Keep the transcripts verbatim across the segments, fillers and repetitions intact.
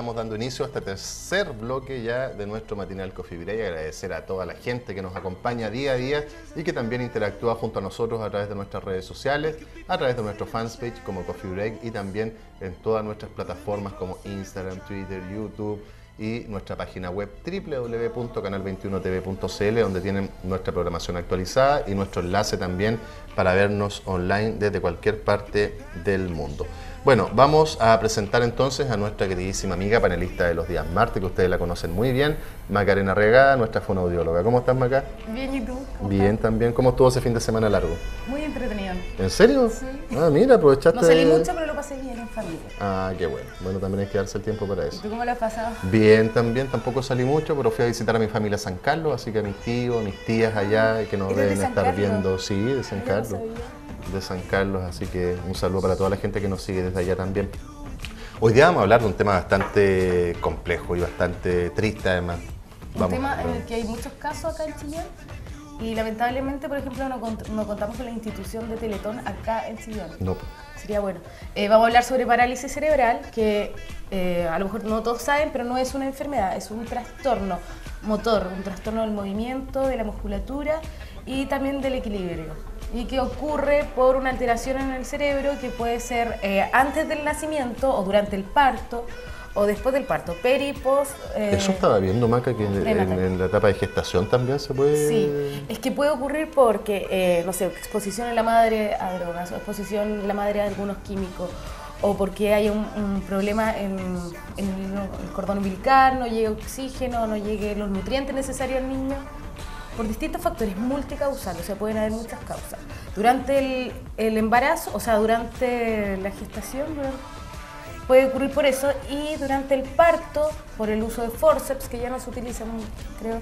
estamos dando inicio a este tercer bloque ya de nuestro matinal Coffee Break. Agradecer a toda la gente que nos acompaña día a día y que también interactúa junto a nosotros a través de nuestras redes sociales, a través de nuestro fanpage como Coffee Break y también en todas nuestras plataformas como Instagram, Twitter, YouTube y nuestra página web doble u doble u doble u punto canal veintiuno t v punto c l, donde tienen nuestra programación actualizada y nuestro enlace también para vernos online desde cualquier parte del mundo. Bueno, vamos a presentar entonces a nuestra queridísima amiga panelista de los días martes, que ustedes la conocen muy bien, Macarena Regada, nuestra fonoaudióloga. ¿Cómo estás, Maca? Bien, ¿y tú? Bien, también. ¿Cómo estuvo ese fin de semana largo? Muy entretenido. ¿En serio? Sí. Ah, mira, aprovechaste. No salí mucho, pero lo pasé bien en familia. Ah, qué bueno. Bueno, también hay que darse el tiempo para eso. ¿Y tú cómo lo has pasado? Bien, también. Tampoco salí mucho, pero fui a visitar a mi familia a San Carlos, así que a mis tíos, a mis tías allá, que nos ¿Eres de deben San estar Carlos? viendo. Sí, de San Yo no Carlos. sabía. De San Carlos, así que un saludo para toda la gente que nos sigue desde allá también. Hoy día vamos a hablar de un tema bastante complejo y bastante triste además. Un Vamos, tema en vamos. el que hay muchos casos acá en Chillán y lamentablemente, por ejemplo, no, cont no contamos con la institución de Teletón acá en Chillán. No. Sería bueno. Eh, vamos a hablar sobre parálisis cerebral, que eh, a lo mejor no todos saben, pero no es una enfermedad, es un trastorno motor, un trastorno del movimiento, de la musculatura y también del equilibrio. Y que ocurre por una alteración en el cerebro que puede ser eh, antes del nacimiento o durante el parto o después del parto, peri, post... Eh, Eso estaba viendo, Maca, que en, en- prenatal. en la etapa de gestación también se puede... Sí, es que puede ocurrir porque, eh, no sé, exposición en la madre a drogas o exposición en la madre a algunos químicos o porque hay un, un problema en, en el, el cordón umbilical, no llegue oxígeno, no lleguen los nutrientes necesarios al niño, por distintos factores multicausales, o sea, pueden haber muchas causas. Durante el, el embarazo, o sea, durante la gestación, durante- puede ocurrir por eso, y durante el parto, por el uso de forceps, que ya no se utilizan, creo,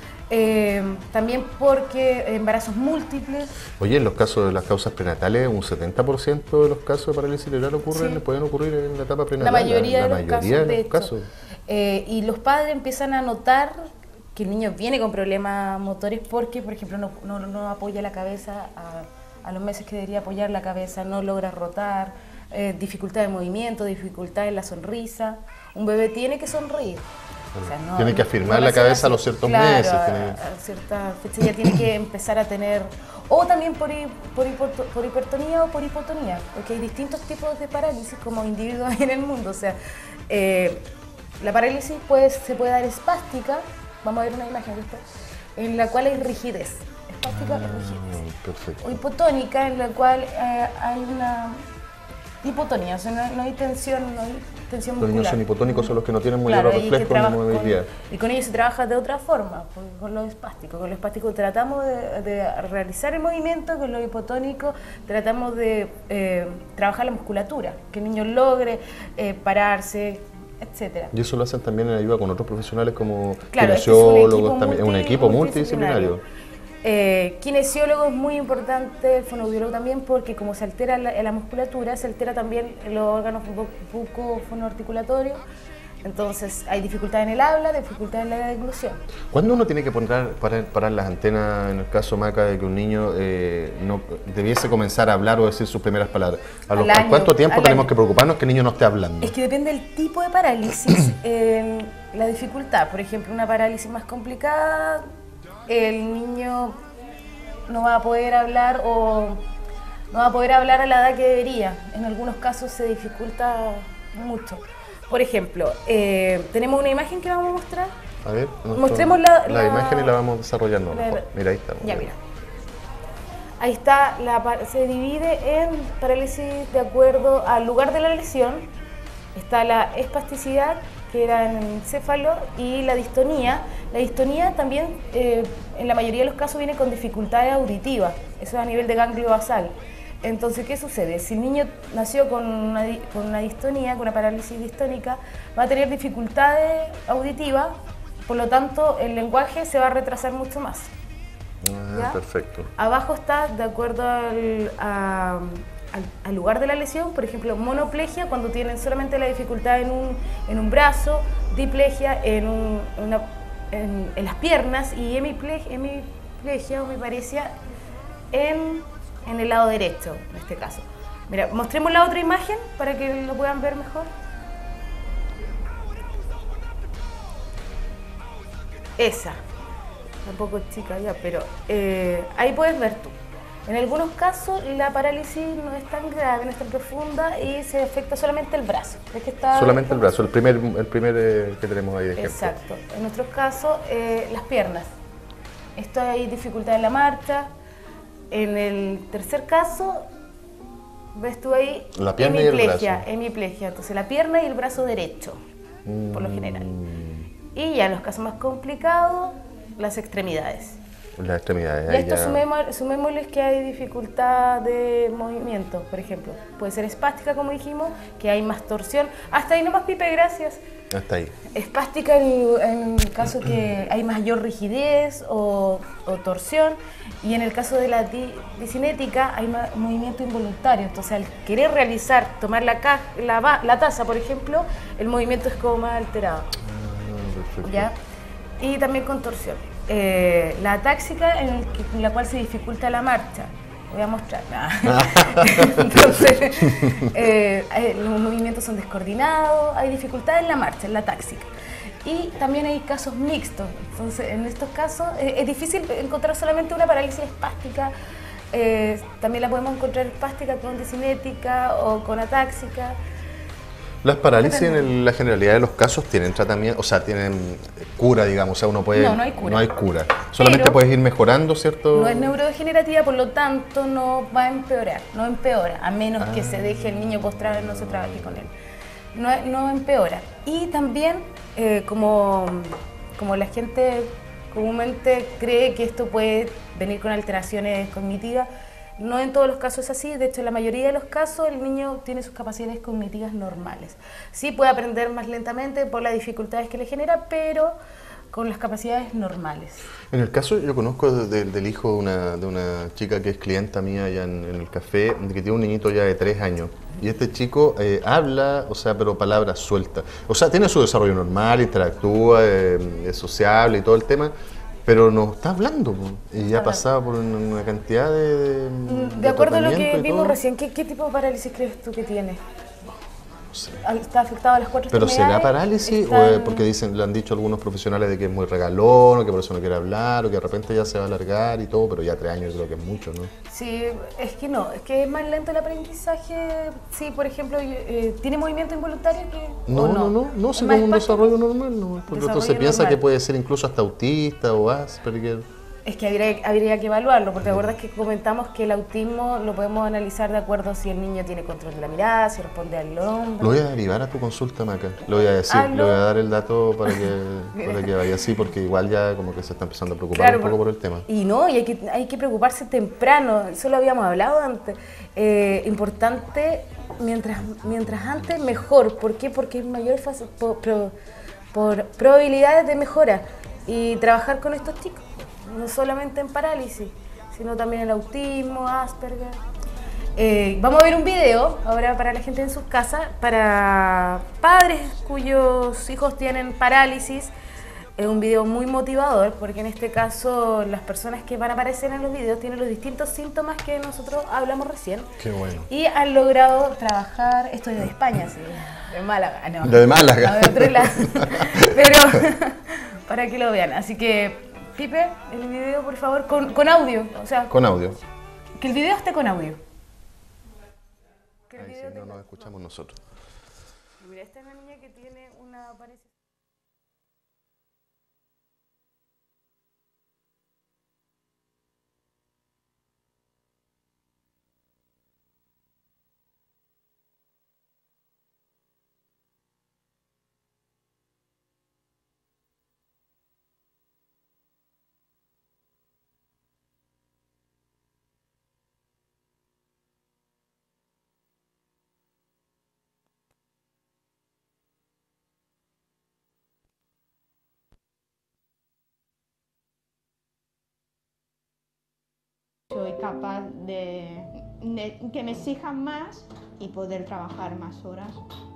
eh, también porque embarazos múltiples. Oye, en los casos de las causas prenatales, un setenta por ciento de los casos de parálisis cerebral ocurren, Sí. pueden ocurrir en la etapa La prenatal. mayoría la de los mayoría casos, de de los hecho. casos. Eh, y los padres empiezan a notar que el niño viene con problemas motores porque, por ejemplo, no, no, no apoya la cabeza a, a los meses que debería apoyar la cabeza, no logra rotar, eh, dificultad de movimiento, dificultad en la sonrisa. Un bebé tiene que sonreír. O sea, no- Tiene que no- afirmar no la nace cabeza así. a los ciertos Claro, meses, a- tiene- a cierta fecha ya tiene que empezar a tener, o también por, hi- por, hipoto- por hipertonía o por hipotonía, porque hay distintos tipos de parálisis como individuos en el mundo. O sea, eh, la parálisis pues, se puede dar espástica, vamos a ver una imagen después, en la cual hay rigidez, espástica y rigidez. Ah, perfecto. O hipotónica, en la cual eh, hay una hipotonía, o sea, no, no hay tensión, no hay tensión Los niños muscular. son hipotónicos, son los que no tienen muy Claro, buenos y que reflejos ni trabaja con- movilidad. y con ellos se trabaja de otra forma, con, con los espásticos. Con los espásticos tratamos de, de realizar el movimiento, con los hipotónicos tratamos de eh, trabajar la musculatura, que el niño logre eh, pararse, etcétera. Y eso lo hacen también en ayuda con otros profesionales como Claro, este es un kinesiólogos, equipo también, es un multi- equipo multidisciplinario. Eh, kinesiólogo es muy importante, el fonoaudiólogo también, porque como se altera la, la musculatura, se altera también los órganos bu- bucofonoarticulatorios, entonces hay dificultad en el habla, dificultad en la deglución. ¿Cuándo uno tiene que poner, parar, parar las antenas, en el caso, Maca, de que un niño eh, no debiese comenzar a hablar o decir sus primeras palabras? ¿A los- Al año, ¿Cuánto tiempo al tenemos año. que preocuparnos que el niño no esté hablando? Es que depende del tipo de parálisis, eh, la dificultad. Por ejemplo, una parálisis más complicada, el niño no va a poder hablar o no va a poder hablar a la edad que debería. En algunos casos se dificulta mucho. Por ejemplo, eh, tenemos una imagen que vamos a mostrar. A ver, nuestro- Mostremos la- la la- imagen y la vamos desarrollando la- mejor. Mira, ahí está. Ya, mira. Ahí está, la, pa- se divide en parálisis de acuerdo al lugar de la lesión. Está la espasticidad, que era en el encéfalo, y la distonía. La distonía también, eh, en la mayoría de los casos, viene con dificultades auditivas. Eso es a nivel de ganglio basal. Entonces, ¿qué sucede? Si el niño nació con una, di- con una distonía, con una parálisis distónica, va a tener dificultades auditivas, por lo tanto, el lenguaje se va a retrasar mucho más. Ah, ¿Ya? perfecto. Abajo está de acuerdo al, a- al- al lugar de la lesión, por ejemplo, monoplegia cuando tienen solamente la dificultad en un, en un brazo, diplegia en, un- una- en, en las piernas y hemiplegia, hemiplegia o hemiparesia en, en el lado derecho, en este caso. Mira, mostremos la otra imagen para que lo puedan ver mejor. esa, tampoco es chica ya, pero eh, ahí puedes ver tú. En algunos casos la parálisis no es tan grave, no es tan profunda y se afecta solamente el brazo. Es que está solamente el brazo, el primer, el primer eh, que tenemos ahí de ejemplo. Exacto. En nuestros casos, eh, las piernas. Esto hay dificultad en la marcha. En el tercer caso, ves tú ahí la pierna y el brazo. Hemiplegia. Entonces la pierna y el brazo derecho, mm. por lo general. Y ya en los casos más complicados, las extremidades. Las extremidades. Y esto ya... sumémosles que hay dificultad de movimiento, por ejemplo. Puede ser espástica, como dijimos, que hay más torsión. Hasta ahí nomás, Pipe, gracias. Hasta ahí. Espástica en, en el caso que hay mayor rigidez o, o torsión. Y en el caso de la dicinética hay movimiento involuntario. Entonces, al querer realizar, tomar la, la, la taza, por ejemplo, el movimiento es como más alterado. Ah, ¿Ya? Y también con torsión. Eh, la atáxica en, el que, en la cual se dificulta la marcha. Voy a mostrar. Entonces, eh, los movimientos son descoordinados, hay dificultad en la marcha, en la atáxica. Y también hay casos mixtos. Entonces, en estos casos eh, es difícil encontrar solamente una parálisis espástica. Eh, también la podemos encontrar espástica con dicinética o con atáxica. Las parálisis en la generalidad de los casos tienen tratamiento, o sea, tienen cura, digamos, o sea, uno puede... No, no hay cura. No hay cura. Solamente Pero puedes ir mejorando, ¿cierto? No es neurodegenerativa, por lo tanto no va a empeorar, no empeora, a menos ah. que se deje el niño postrado y no se trabaje con él. No, no empeora. Y también, eh, como, como la gente comúnmente cree que esto puede venir con alteraciones cognitivas, no en todos los casos es así. De hecho, en la mayoría de los casos el niño tiene sus capacidades cognitivas normales. Sí puede aprender más lentamente por las dificultades que le genera, pero con las capacidades normales. En el caso, yo conozco de, de, del hijo de una, de una chica que es clienta mía allá en, en el café, que tiene un niñito ya de tres años. Y este chico eh, habla, o sea, pero palabras sueltas. O sea, tiene su desarrollo normal, interactúa, eh, es sociable y todo el tema, pero no está hablando, po. Y ya ha pasado por una cantidad de... De, de, de acuerdo a lo que vimos recién, ¿qué, ¿qué tipo de parálisis crees tú que tiene? No sé. ¿Está afectado a las cuatro ¿Pero extremidades? será parálisis ¿Están... o es porque dicen, le han dicho algunos profesionales de que es muy regalón, o que por eso no quiere hablar, o que de repente ya se va a alargar y todo, pero ya tres años creo que es mucho, ¿no? Sí, es que no, es que es más lento el aprendizaje. Sí, por ejemplo, eh, ¿tiene movimiento involuntario? Que, no, no, no, no, no, no, sino un desarrollo normal, no, porque entonces piensa normal. Que puede ser incluso hasta autista o Asperger. Es que habría, habría que evaluarlo, porque la verdad es que comentamos que el autismo lo podemos analizar de acuerdo a si el niño tiene control de la mirada, si responde al hombro. Lo voy a derivar a tu consulta, Maca. Lo voy a decir, ah, le voy a dar el dato para que, para que vaya así, porque igual ya como que se está empezando a preocupar claro, un poco por, por el tema. Y no, y hay que, hay que preocuparse temprano, eso lo habíamos hablado antes. Eh, importante, mientras, mientras antes, mejor. ¿Por qué? Porque hay mayor fase, por, por, por probabilidades de mejora y trabajar con estos chicos. No solamente en parálisis, sino también en autismo, Asperger. Eh, vamos a ver un video ahora para la gente en sus casas, para padres cuyos hijos tienen parálisis. Es un video muy motivador porque en este caso las personas que van a aparecer en los videos tienen los distintos síntomas que nosotros hablamos recién. Qué bueno. Y han logrado trabajar, esto es de España, sí, de Málaga. No, de Málaga. No, de otro lado. Pero para que lo vean, así que... Pipe, el video, por favor, con, con audio. O sea, con audio. Que el video esté con audio. Que el Ahí video sí, no nos escuchamos nosotros. Mira, esta es una niña que tiene una parálisis. Soy capaz de, de que me exijan más y poder trabajar más horas.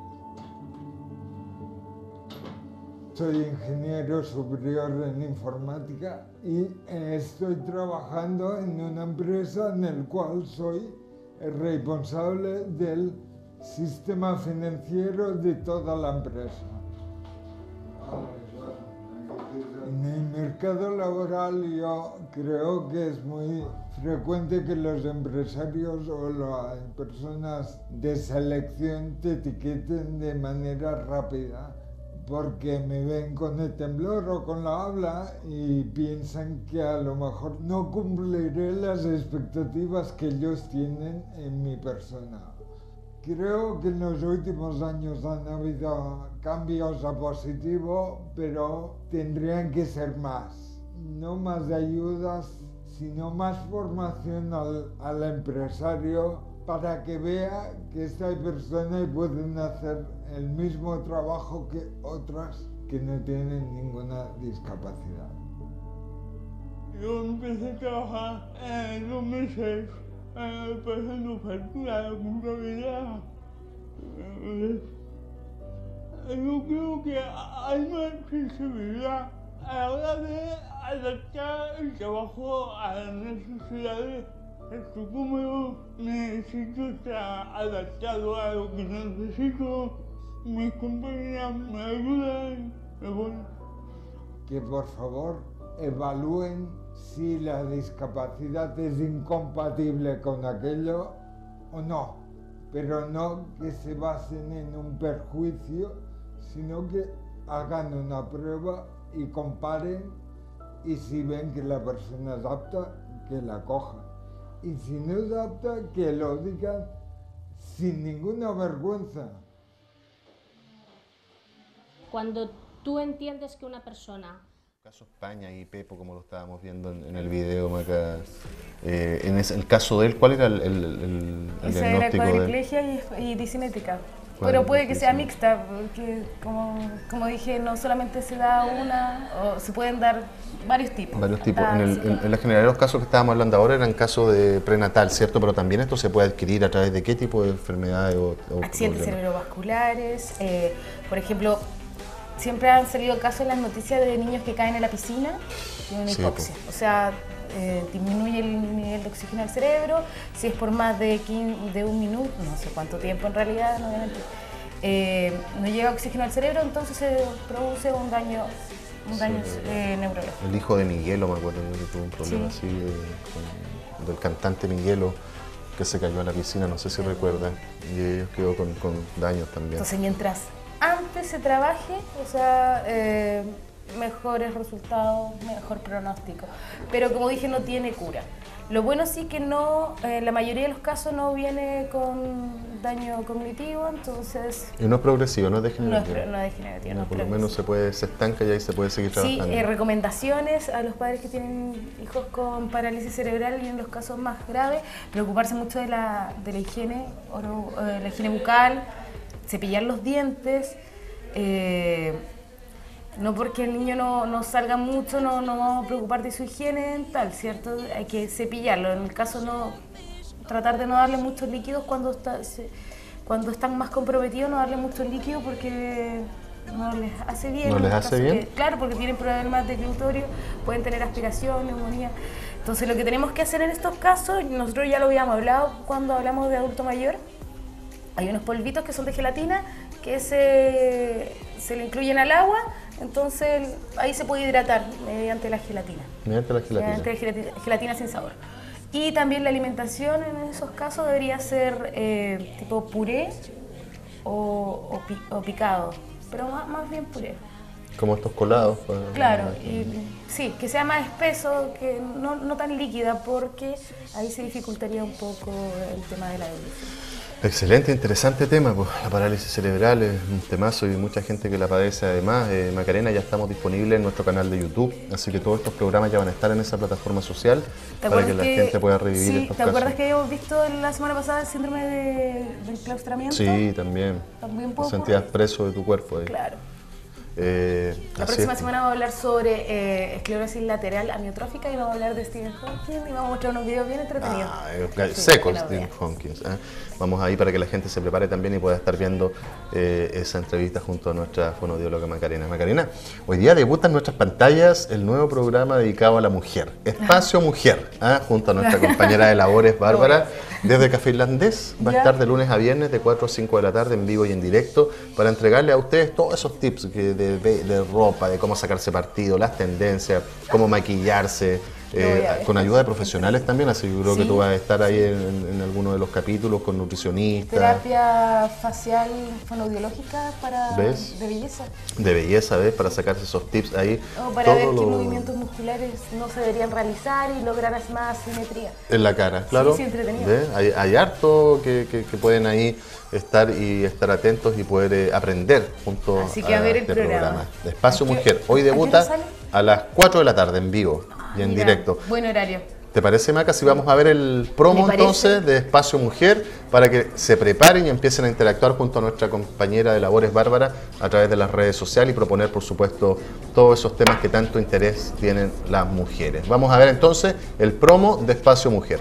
Soy ingeniero superior en informática y estoy trabajando en una empresa en la cual soy el responsable del sistema financiero de toda la empresa. En el mercado laboral yo creo que es muy frecuente que los empresarios o las personas de selección te etiqueten de manera rápida porque me ven con el temblor o con la habla y piensan que a lo mejor no cumpliré las expectativas que ellos tienen en mi persona. Creo que en los últimos años han habido cambios a positivo, pero tendrían que ser más. No más de ayudas, sino más formación al, al empresario para que vea que esta persona pueden hacer el mismo trabajo que otras que no tienen ninguna discapacidad. Yo empecé a trabajar en el dos mil seis. Eh, pasando factura de contabilidad. Eh, yo creo que hay más flexibilidad a la hora de adaptar el trabajo a las necesidades. Esto como yo necesito estar adaptado a lo que necesito, mis compañeras me ayudan, me voy. Que por favor evalúen si la discapacidad es incompatible con aquello o no, pero no que se basen en un perjuicio, sino que hagan una prueba y comparen, y si ven que la persona es apta, que la cojan, y si no es apta, que lo digan sin ninguna vergüenza. Cuando tú entiendes que una persona... Caso España y Pepo, como lo estábamos viendo en, en el video, Maca, eh, en ese, el caso de él, ¿cuál era el, el, el, el Esa diagnóstico era de él? cuadriplegia y, y disinética. Pero puede que sea mixta, porque como, como dije, no solamente se da una, o se pueden dar varios tipos. Varios tipos. Ah, En, el, sí. en, en la generalidad de los casos que estábamos hablando ahora eran casos de prenatal, ¿cierto? Pero también esto se puede adquirir a través de qué tipo de enfermedades o, o Accidentes problemas? cerebrovasculares, eh, por ejemplo, siempre han salido casos en las noticias de niños que caen en la piscina y una Sí, hipoxia. O sea, eh, disminuye el nivel de oxígeno al cerebro, si es por más de, quince, de un minuto, no sé cuánto tiempo en realidad, no, obviamente, eh, no llega oxígeno al cerebro, entonces se produce un daño, un daño Sí, eh, neurológico. El hijo de Miguelo, me acuerdo que tuvo un problema Sí. así, de- con- del cantante Miguelo, que se cayó a la piscina, no sé si recuerdan, y ellos quedó con, con daños también. Entonces, mientras antes se trabaje, o sea, eh, mejores resultados, mejor pronóstico. Pero como dije, no tiene cura. Lo bueno sí que no, eh, la mayoría de los casos no viene con daño cognitivo, entonces Y no es progresivo, no es no es, degenerativo. pro- no es degenerativo. No, no es por lo progresivo. menos se puede, se estanca y ahí se puede seguir Sí, trabajando. eh, recomendaciones a los padres que tienen hijos con parálisis cerebral y en los casos más graves, preocuparse mucho de la, de la higiene, oro- eh, la higiene bucal, cepillar los dientes. Eh, no porque el niño no, no salga mucho, no, no vamos a preocupar de su higiene dental, ¿cierto? Hay que cepillarlo. En el caso no, tratar de no darle muchos líquidos cuando, está, se- cuando están más comprometidos, no darle mucho líquido porque no les hace bien. ¿No En les el hace caso bien? que- claro, porque tienen problemas de glútorio, pueden tener aspiración, neumonía. Entonces lo que tenemos que hacer en estos casos, nosotros ya lo habíamos hablado cuando hablamos de adulto mayor, hay unos polvitos que son de gelatina que se, se le incluyen al agua, entonces ahí se puede hidratar mediante la gelatina. Mediante la gelatina. Mediante la gelatina, gelatina sin sabor. Y también la alimentación en esos casos debería ser eh, tipo puré o, o, pi- o picado, pero más, más bien puré. Como estos colados. pues, Claro, y, sí, que sea más espeso, que no, no tan líquida, porque ahí se dificultaría un poco el tema de la dilución. Excelente, interesante tema, pues la parálisis cerebral es un temazo y mucha gente que la padece además. Eh, Macarena, ya estamos disponibles en nuestro canal de YouTube, así que todos estos programas ya van a estar en esa plataforma social ¿Te para que acuerdas la que- gente pueda revivir sí, estos ¿te acuerdas casos. que habíamos visto la semana pasada el síndrome de, del claustramiento? Sí, también. También Te puede sentías ocurrir. preso de tu cuerpo ahí. Claro. Eh, La así próxima es. semana vamos a hablar sobre eh, esclerosis lateral amiotrófica y vamos a hablar de Stephen Hawking y vamos a mostrar unos videos bien entretenidos. Ah, eh, Sí, seco que lo Stephen vean. Hawking. ¿eh? Vamos ahí para que la gente se prepare también y pueda estar viendo eh, esa entrevista junto a nuestra fonoaudióloga Macarena. Macarena, hoy día debuta en nuestras pantallas el nuevo programa dedicado a la mujer, Espacio Mujer, ¿ah? junto a nuestra compañera de labores, Bárbara, Desde Café Irlandés va a Ya. estar de lunes a viernes de cuatro a cinco de la tarde en vivo y en directo para entregarle a ustedes todos esos tips que de, de- de ropa, de cómo sacarse partido, las tendencias, cómo maquillarse, Lo voy eh, a ver. con ayuda de profesionales también, así que yo creo que Sí. tú vas a estar ahí en, en alguno de los capítulos con nutricionistas, Terapia facial fonoaudiológica para ¿Ves? de belleza. de belleza, ¿ves? Para sacarse esos tips ahí. O para todo ver qué lo- movimientos musculares no se deberían realizar y lograr más simetría. En la cara, claro. sí, entretenido. ¿Ves? Hay, hay harto que, que- que pueden ahí estar y estar atentos y poder eh, aprender junto Así que a ver el este programa. De Espacio ¿A qué- Mujer. Hoy a qué hora debuta sale? a las cuatro de la tarde en vivo y en Mira, directo. Buen horario. ¿Te parece, Maca, si vamos a ver el promo Me parece. entonces de Espacio Mujer para que se preparen y empiecen a interactuar junto a nuestra compañera de labores, Bárbara, a través de las redes sociales y proponer, por supuesto, todos esos temas que tanto interés tienen las mujeres? Vamos a ver entonces el promo de Espacio Mujer.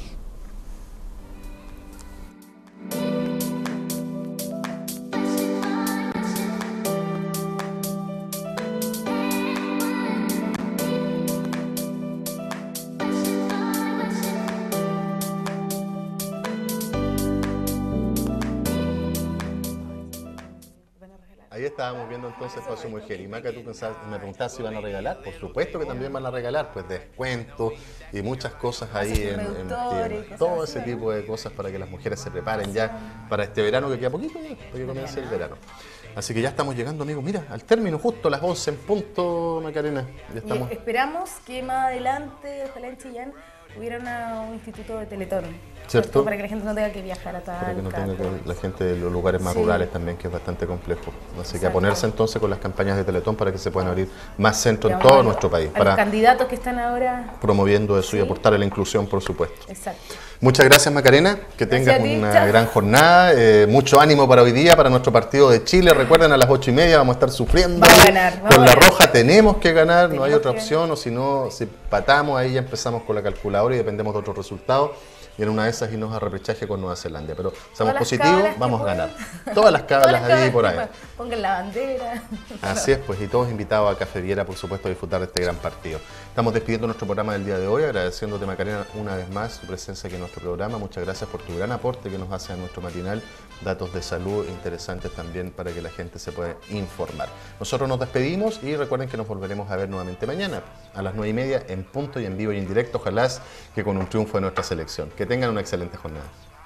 Ahí estábamos viendo entonces Espacio Mujer. Y Maca, tú pensabas, me preguntabas si van a regalar. Por supuesto que también van a regalar, pues descuentos y muchas cosas ahí Pases en, en reductores, tiendas. cosas Todo así, ese tipo de cosas para que las mujeres se preparen ya para este verano que queda poquito, ya, para que comience el verano. Así que ya estamos llegando, amigos, mira, al término justo a las once en punto, Macarena. Ya Y estamos. esperamos que más adelante, ojalá en Chillán, hubiera una- un instituto de Teletón. ¿Cierto? Para que la gente no tenga que viajar a Talca. Para que no tenga todo que la gente de los lugares más Sí. rurales también, que es bastante complejo. Así que a Exacto. ponerse entonces con las campañas de Teletón para que se puedan abrir más centros en Vamos todo a- nuestro país, A los para candidatos que están ahora. promoviendo eso y Sí. aportar a la inclusión, por supuesto. Exacto. Muchas gracias, Macarena, que tengas a ti, una chao. gran jornada, eh, mucho ánimo para hoy día, para nuestro partido de Chile. Recuerden, a las ocho y media vamos a estar sufriendo. Vamos a ganar, vamos Con a la ganar. roja tenemos que ganar, no hay Tenemos otra que opción, o si no, si patamos ahí ya empezamos con la calculadora y dependemos de otros resultados. Y en una de esas irnos a repechaje con Nueva Zelanda. Pero seamos Todas las positivos, cábalas que vamos a puedan. ganar. Todas las cábalas Todas las ahí cabras por que ahí. pa- Pongan la bandera. Así es, pues, y todos invitados a Café Viera, por supuesto, a disfrutar de este gran partido. Estamos despidiendo nuestro programa del día de hoy, agradeciéndote, Macarena, una vez más tu presencia aquí en nuestro programa. Muchas gracias por tu gran aporte que nos hace a nuestro matinal, datos de salud interesantes también para que la gente se pueda informar. Nosotros nos despedimos y recuerden que nos volveremos a ver nuevamente mañana a las nueve y media en punto y en vivo y en directo, ojalá que con un triunfo de nuestra selección. Que tengan una excelente jornada.